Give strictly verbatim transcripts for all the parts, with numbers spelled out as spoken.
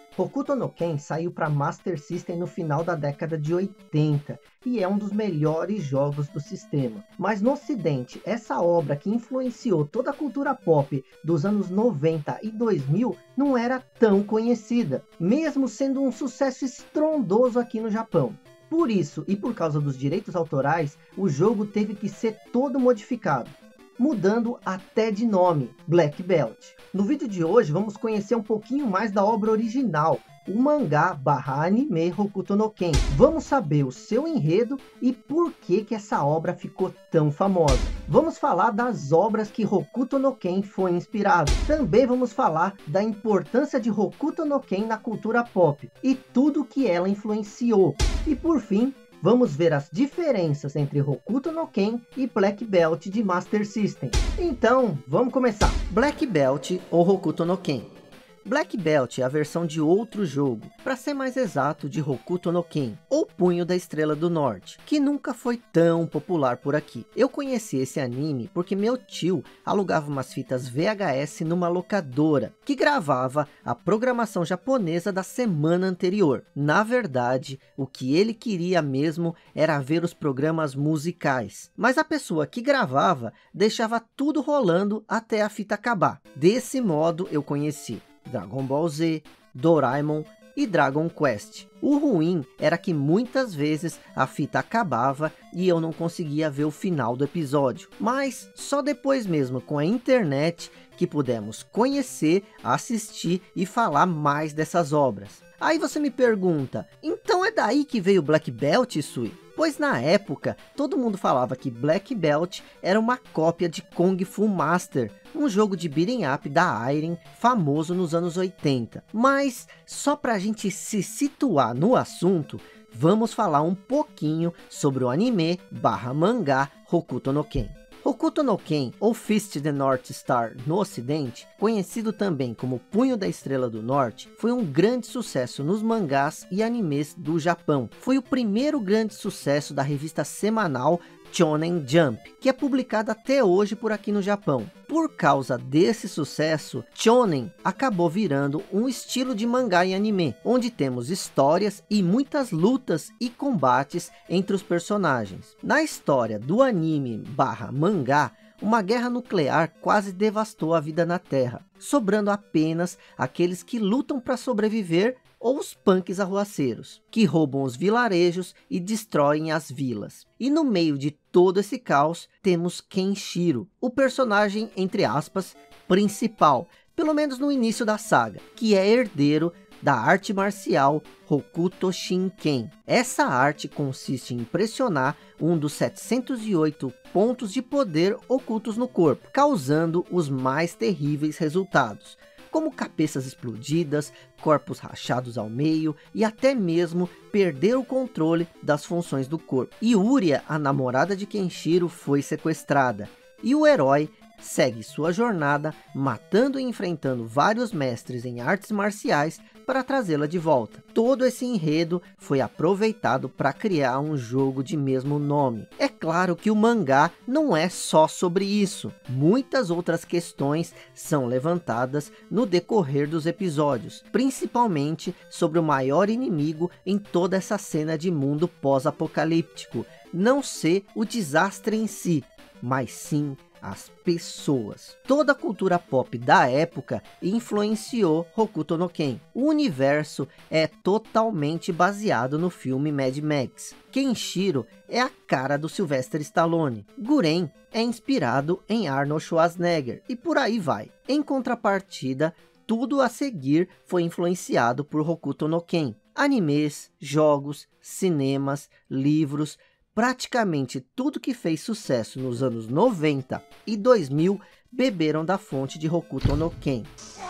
Hokuto no Ken saiu para Master System no final da década de oitenta e é um dos melhores jogos do sistema. Mas no ocidente, essa obra que influenciou toda a cultura pop dos anos noventa e dois mil não era tão conhecida, mesmo sendo um sucesso estrondoso aqui no Japão. Por isso, e por causa dos direitos autorais, o jogo teve que ser todo modificado, mudando até de nome, Black Belt. No vídeo de hoje vamos conhecer um pouquinho mais da obra original, o mangá barra anime Hokuto no Ken. Vamos saber o seu enredo e por que que essa obra ficou tão famosa. Vamos falar das obras que Hokuto no Ken foi inspirado. Também vamos falar da importância de Hokuto no Ken na cultura pop e tudo que ela influenciou. E por fim, vamos ver as diferenças entre Hokuto no Ken e Black Belt de Master System. Então, vamos começar. Black Belt ou Hokuto no Ken. Black Belt é a versão de outro jogo, para ser mais exato de Hokuto no Ken, ou Punho da Estrela do Norte, que nunca foi tão popular por aqui. Eu conheci esse anime porque meu tio alugava umas fitas V H S numa locadora, que gravava a programação japonesa da semana anterior. Na verdade, o que ele queria mesmo era ver os programas musicais, mas a pessoa que gravava deixava tudo rolando até a fita acabar. Desse modo eu conheci Dragon Ball Z, Doraemon e Dragon Quest. O ruim era que muitas vezes a fita acabava e eu não conseguia ver o final do episódio. Mas só depois mesmo, com a internet, que pudemos conhecer, assistir e falar mais dessas obras. Aí você me pergunta, então é daí que veio Black Belt, Sui? Pois na época, todo mundo falava que Black Belt era uma cópia de Kung Fu Master, um jogo de beat'em up da Irem, famoso nos anos oitenta. Mas, só pra gente se situar no assunto, vamos falar um pouquinho sobre o anime barra mangá Hokuto no Ken. Hokuto no Ken, ou Fist the North Star no ocidente, conhecido também como Punho da Estrela do Norte, foi um grande sucesso nos mangás e animes do Japão. Foi o primeiro grande sucesso da revista semanal Shonen Jump, que é publicada até hoje por aqui no Japão. Por causa desse sucesso, Shonen acabou virando um estilo de mangá e anime, onde temos histórias e muitas lutas e combates entre os personagens. Na história do anime barra mangá, uma guerra nuclear quase devastou a vida na Terra, sobrando apenas aqueles que lutam para sobreviver ou os punks arruaceiros, que roubam os vilarejos e destroem as vilas. E no meio de todo esse caos, temos Kenshiro, o personagem, entre aspas, principal, pelo menos no início da saga, que é herdeiro da arte marcial Hokuto Shinken. Essa arte consiste em pressionar um dos setecentos e oito pontos de poder ocultos no corpo, causando os mais terríveis resultados, como cabeças explodidas, corpos rachados ao meio e até mesmo perder o controle das funções do corpo. E Uria, a namorada de Kenshiro, foi sequestrada, e o herói segue sua jornada matando e enfrentando vários mestres em artes marciais para trazê-la de volta. Todo esse enredo foi aproveitado para criar um jogo de mesmo nome. É claro que o mangá não é só sobre isso. Muitas outras questões são levantadas no decorrer dos episódios, principalmente sobre o maior inimigo em toda essa cena de mundo pós-apocalíptico. Não ser o desastre em si, mas sim as pessoas. Toda a cultura pop da época influenciou Hokuto no Ken. O universo é totalmente baseado no filme Mad Max. Kenshiro é a cara do Sylvester Stallone. Guren é inspirado em Arnold Schwarzenegger. E por aí vai. Em contrapartida, tudo a seguir foi influenciado por Hokuto no Ken. Animes, jogos, cinemas, livros, praticamente tudo que fez sucesso nos anos noventa e dois mil beberam da fonte de Hokuto no Ken.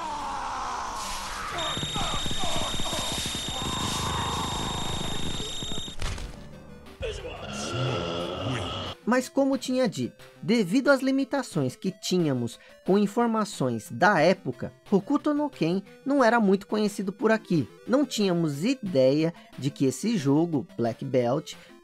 Mas como tinha dito, devido às limitações que tínhamos com informações da época, Hokuto no Ken não era muito conhecido por aqui. Não tínhamos ideia de que esse jogo, Black Belt,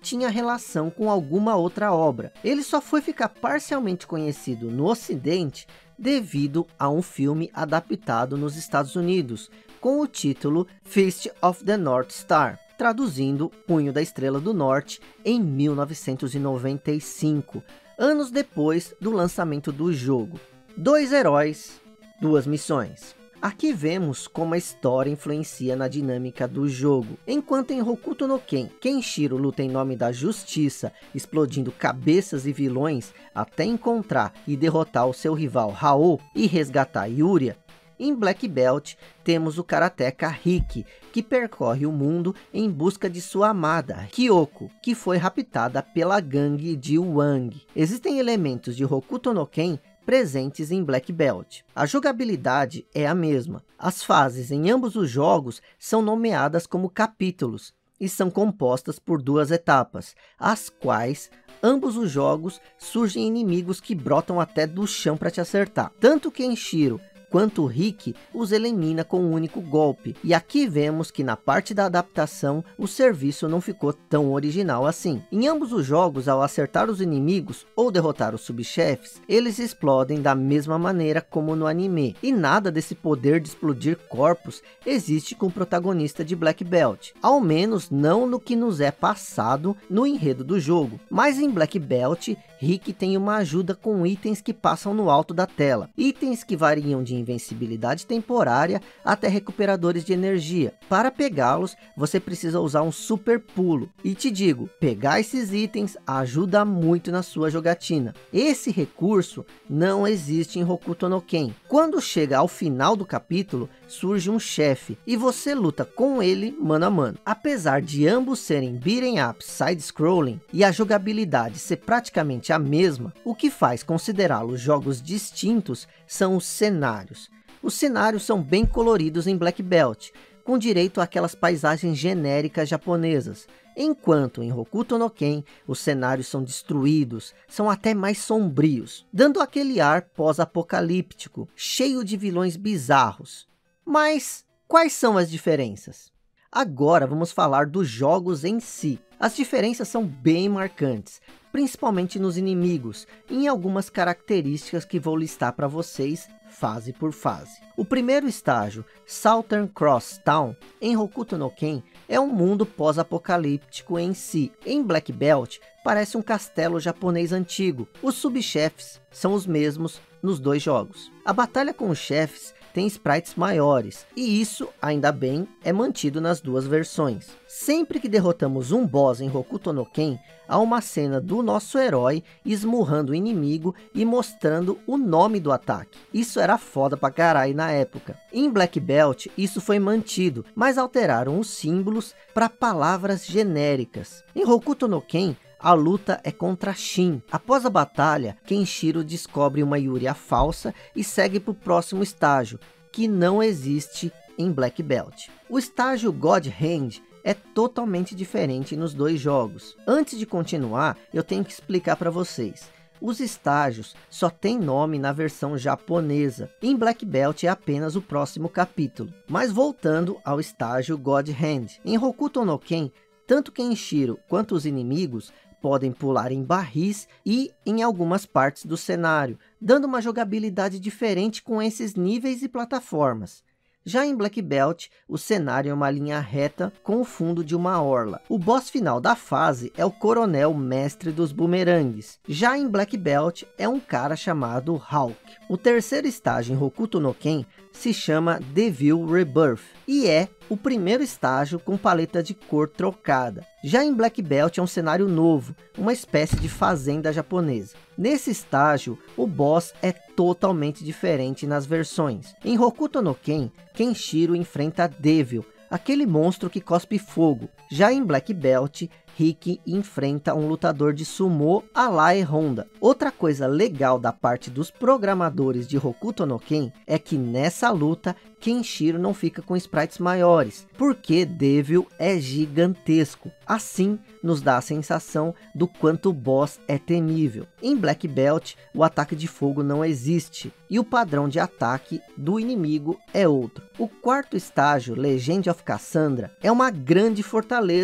tinha relação com alguma outra obra. Ele só foi ficar parcialmente conhecido no Ocidente devido a um filme adaptado nos Estados Unidos, com o título Fist of the North Star, traduzindo Punho da Estrela do Norte, em mil novecentos e noventa e cinco, anos depois do lançamento do jogo. Dois heróis, duas missões. Aqui vemos como a história influencia na dinâmica do jogo. Enquanto em Hokuto no Ken, Kenshiro luta em nome da justiça, explodindo cabeças e vilões até encontrar e derrotar o seu rival Hao e resgatar Yuria, em Black Belt temos o karateka Riki, que percorre o mundo em busca de sua amada Kyoko, que foi raptada pela gangue de Wang. Existem elementos de Hokuto no Ken presentes em Black Belt. A jogabilidade é a mesma. As fases em ambos os jogos são nomeadas como capítulos e são compostas por duas etapas, as quais ambos os jogos surgem inimigos que brotam até do chão para te acertar. Tanto Kenshiro quanto o Riki os elimina com um único golpe. E aqui vemos que na parte da adaptação o serviço não ficou tão original assim. Em ambos os jogos, ao acertar os inimigos ou derrotar os subchefes, eles explodem da mesma maneira como no anime. E nada desse poder de explodir corpos existe com o protagonista de Black Belt. Ao menos não no que nos é passado no enredo do jogo. Mas em Black Belt, Riki tem uma ajuda com itens que passam no alto da tela. Itens que variam de invencibilidade temporária até recuperadores de energia. Para pegá-los, você precisa usar um super pulo. E te digo, pegar esses itens ajuda muito na sua jogatina. Esse recurso não existe em Hokuto no Ken. Quando chega ao final do capítulo, surge um chefe e você luta com ele mano a mano. Apesar de ambos serem beat'em ups side-scrolling e a jogabilidade ser praticamente a mesma, o que faz considerá-los jogos distintos são os cenários. Os cenários são bem coloridos em Black Belt, com direito àquelas paisagens genéricas japonesas, enquanto em Hokuto no Ken os cenários são destruídos, são até mais sombrios, dando aquele ar pós-apocalíptico, cheio de vilões bizarros. Mas quais são as diferenças? Agora vamos falar dos jogos em si. As diferenças são bem marcantes, principalmente nos inimigos, e em algumas características que vou listar para vocês fase por fase. O primeiro estágio, Southern Cross Town, em Hokuto no Ken, é um mundo pós-apocalíptico em si. Em Black Belt, parece um castelo japonês antigo. Os subchefes são os mesmos nos dois jogos. A batalha com os chefes tem sprites maiores, e isso, ainda bem, é mantido nas duas versões. Sempre que derrotamos um boss em Hokuto no Ken, há uma cena do nosso herói esmurrando o inimigo e mostrando o nome do ataque. Isso era foda pra caralho na época. Em Black Belt, isso foi mantido, mas alteraram os símbolos para palavras genéricas. Em Hokuto no Ken, a luta é contra Shin. Após a batalha, Kenshiro descobre uma Yuria falsa e segue para o próximo estágio, que não existe em Black Belt. O estágio God Hand é totalmente diferente nos dois jogos. Antes de continuar, eu tenho que explicar para vocês. Os estágios só tem nome na versão japonesa. Em Black Belt é apenas o próximo capítulo. Mas voltando ao estágio God Hand. Em Hokuto no Ken, tanto Kenshiro quanto os inimigos podem pular em barris e em algumas partes do cenário, dando uma jogabilidade diferente com esses níveis e plataformas. Já em Black Belt, o cenário é uma linha reta com o fundo de uma orla. O boss final da fase é o coronel mestre dos bumerangues. Já em Black Belt, é um cara chamado Hawk. O terceiro estágio em Hokuto no Ken se chama Devil Rebirth e é o primeiro estágio com paleta de cor trocada. Já em Black Belt é um cenário novo, uma espécie de fazenda japonesa. Nesse estágio, o boss é totalmente diferente nas versões. Em Hokuto no Ken, Kenshiro enfrenta Devil, aquele monstro que cospe fogo. Já em Black Belt, Riki enfrenta um lutador de sumô a la Honda. Outra coisa legal da parte dos programadores de Hokuto no Ken é que nessa luta Kenshiro não fica com sprites maiores, porque Devil é gigantesco. Assim, nos dá a sensação do quanto o boss é temível. Em Black Belt, o ataque de fogo não existe, e o padrão de ataque do inimigo é outro. O quarto estágio, Legend of Cassandra, é uma grande fortaleza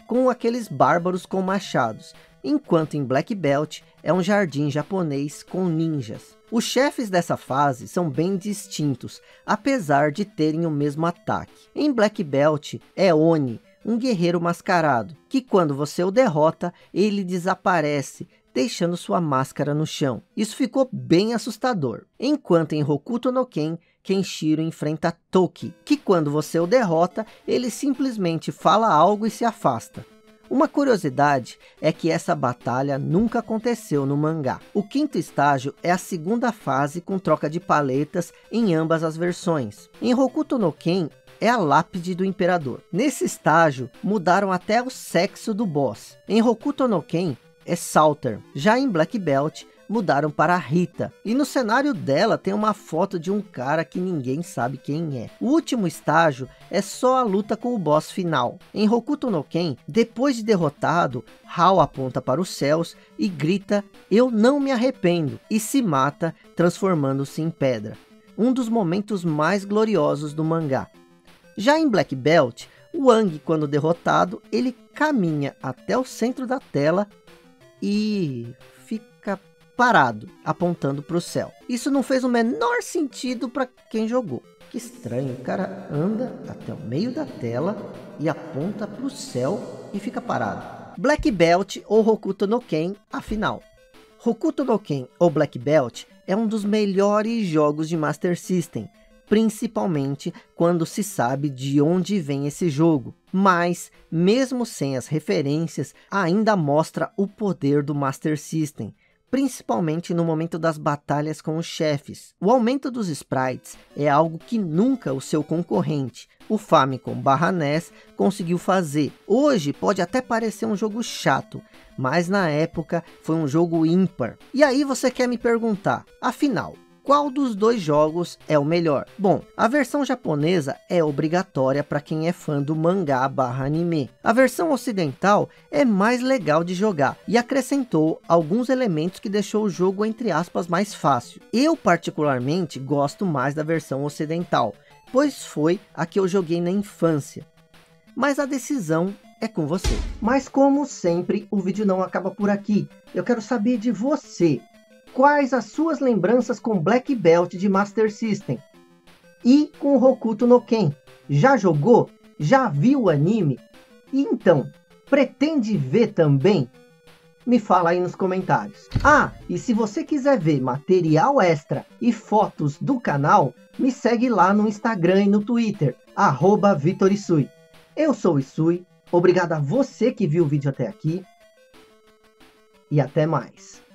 com aqueles bárbaros com machados, enquanto em Black Belt é um jardim japonês com ninjas. Os chefes dessa fase são bem distintos, apesar de terem o mesmo ataque. Em Black Belt é Oni, um guerreiro mascarado, que quando você o derrota, ele desaparece, deixando sua máscara no chão. Isso ficou bem assustador. Enquanto em Hokuto no Ken, Kenshiro enfrenta Toki, que quando você o derrota, ele simplesmente fala algo e se afasta. Uma curiosidade é que essa batalha nunca aconteceu no mangá. O quinto estágio é a segunda fase com troca de paletas em ambas as versões. Em Hokuto no Ken é a lápide do imperador. Nesse estágio mudaram até o sexo do boss. Em Hokuto no Ken é Salter. Já em Black Belt mudaram para Rita. E no cenário dela tem uma foto de um cara que ninguém sabe quem é. O último estágio é só a luta com o boss final. Em Hokuto no Ken, depois de derrotado, Hao aponta para os céus e grita "Eu não me arrependo" e se mata, transformando-se em pedra. Um dos momentos mais gloriosos do mangá. Já em Black Belt, o Aang, quando derrotado, ele caminha até o centro da tela e fica parado, apontando para o céu. Isso não fez o menor sentido para quem jogou. Que estranho, o cara anda até o meio da tela e aponta para o céu e fica parado. Black Belt ou Hokuto no Ken, afinal. Hokuto no Ken ou Black Belt é um dos melhores jogos de Master System, principalmente quando se sabe de onde vem esse jogo. Mas, mesmo sem as referências, ainda mostra o poder do Master System, principalmente no momento das batalhas com os chefes. O aumento dos sprites é algo que nunca o seu concorrente, o Famicom barra N E S, conseguiu fazer. Hoje pode até parecer um jogo chato, mas na época foi um jogo ímpar. E aí você quer me perguntar, afinal, qual dos dois jogos é o melhor? Bom, a versão japonesa é obrigatória para quem é fã do mangá barra anime. A versão ocidental é mais legal de jogar e acrescentou alguns elementos que deixou o jogo, entre aspas, mais fácil. Eu particularmente gosto mais da versão ocidental, pois foi a que eu joguei na infância. Mas a decisão é com você. Mas como sempre, o vídeo não acaba por aqui. Eu quero saber de você. Quais as suas lembranças com Black Belt de Master System? E com Hokuto no Ken? Já jogou? Já viu o anime? E então, pretende ver também? Me fala aí nos comentários. Ah, e se você quiser ver material extra e fotos do canal, me segue lá no Instagram e no Twitter, arroba Vitor Isui. Eu sou o Isui, obrigado a você que viu o vídeo até aqui. E até mais.